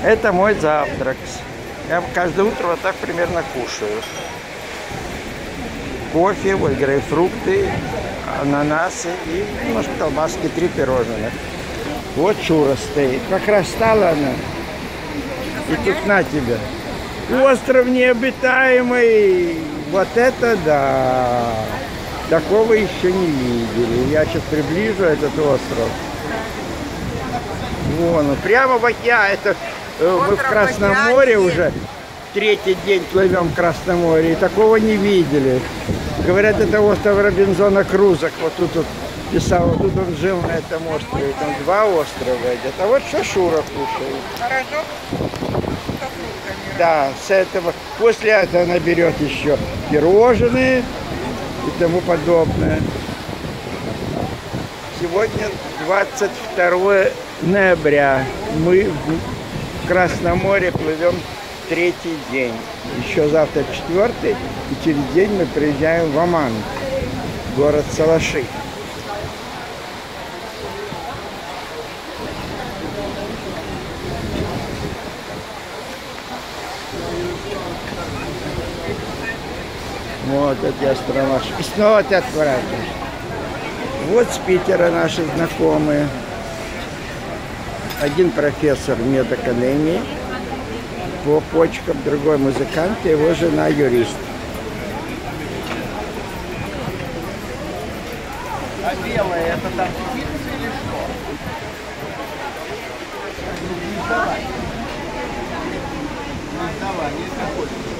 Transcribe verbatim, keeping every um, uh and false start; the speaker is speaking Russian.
Это мой завтрак. Я каждое утро вот так примерно кушаю. Кофе, вот грейпфрукты, ананасы и немножко колбаски, три пирожных. Вот Шура стоит. Как раз стала она. И тут на тебя. Остров необитаемый. Вот это да. Такого еще не видели. Я сейчас приближу этот остров. Вон он, прямо в океане. Это мы в Красном море уже третий день плывем в Красном море. И такого не видели. Говорят, это остров Робинзона Крузо. Вот тут вот писал, вот тут он жил на этом острове. Там два острова идет. А вот что Шура кушает. Порожок со фруктами. Да, с этого. После этого она берет еще пирожные и тому подобное. Сегодня двадцать второе ноября. Мы в Красном море плывем третий день. Еще завтра четвертый. И через день мы приезжаем в Оман, город Салаши. Вот эти острова. И снова ты отворачиваешь. Вот с Питера наши знакомые. Один профессор медакадемии по почкам, другой музыкант, и его жена юрист. А белое это там птицы или что? Не сдавай. Не сдавай, не заходи.